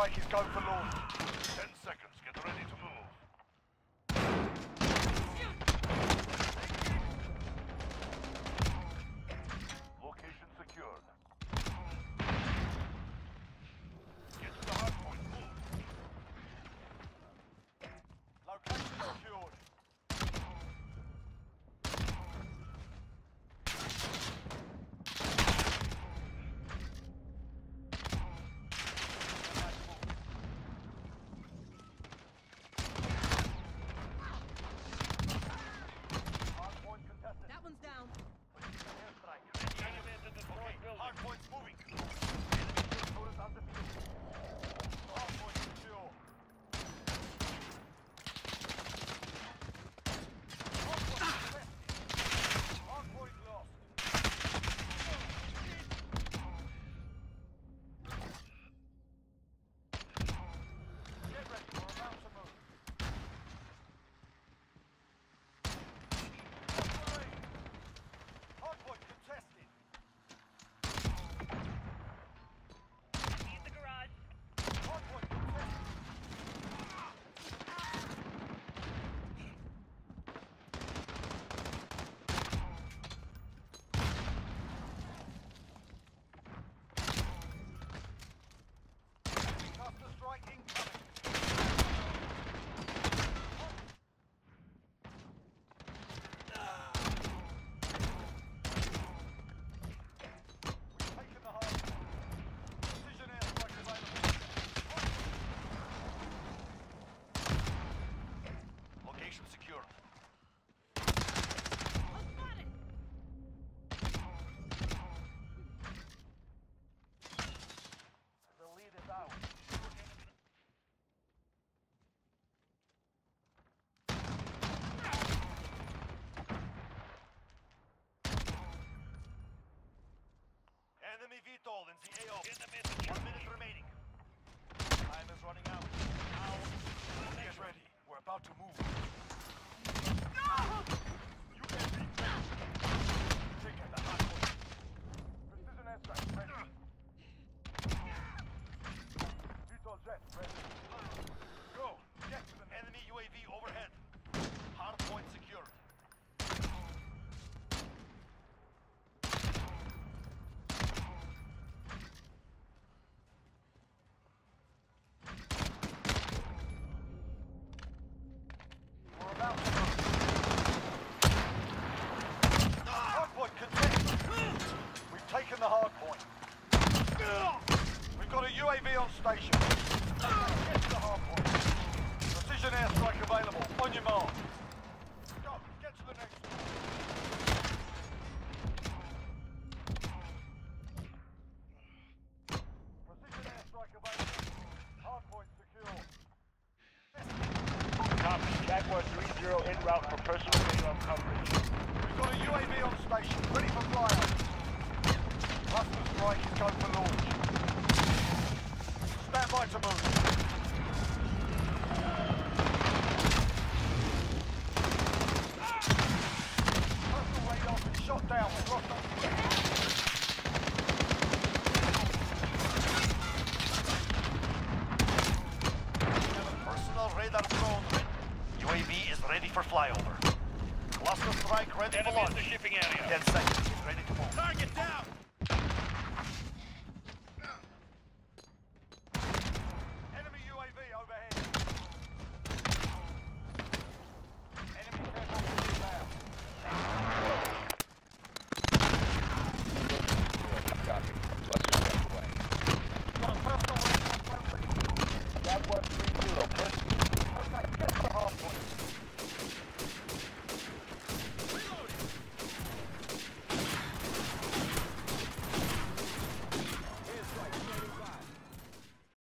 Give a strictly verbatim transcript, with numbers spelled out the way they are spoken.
strike is go for launch. Ten seconds. Get ready to move. Location secured. Get to the hard point. Move. Location secured. That one's down. Hard point's moving. Hard point secure. Hard point lost. Get ready, we're about to move. Hard point contested. In the garage. Hard point contested. Cluster strike incoming. We've taken the hard point. Precision airstrike available. Location secured. I'll spot it. The lead is out. Enemy V TOL in the A O. One minute remaining. Time is running out. Now, get ready. We're about to move. U A V taking the hard point. Precision airstrike ready. V TOL jet ready. Go. Get to the Enemy U A V overhead. Hard point secured. We're about to move. Hard point contested. We've taken the hard point. We've got a U A V on station. Get to the hard point. Precision airstrike available. On your mark. Go. Get to the next one. Precision airstrike available. Hard point secure. Copy. Jaguar three zero en route for personal radar coverage. We've got a U A V on station, ready for flyover. Cluster strike is go for launch. Stand by to move. Personal radar been shot down. We've lost our... Personal radar drone ready. U A V is ready for flyover. Cluster strike ready for Enemy in launch. the shipping area. Ten seconds. Get ready to move. Target down!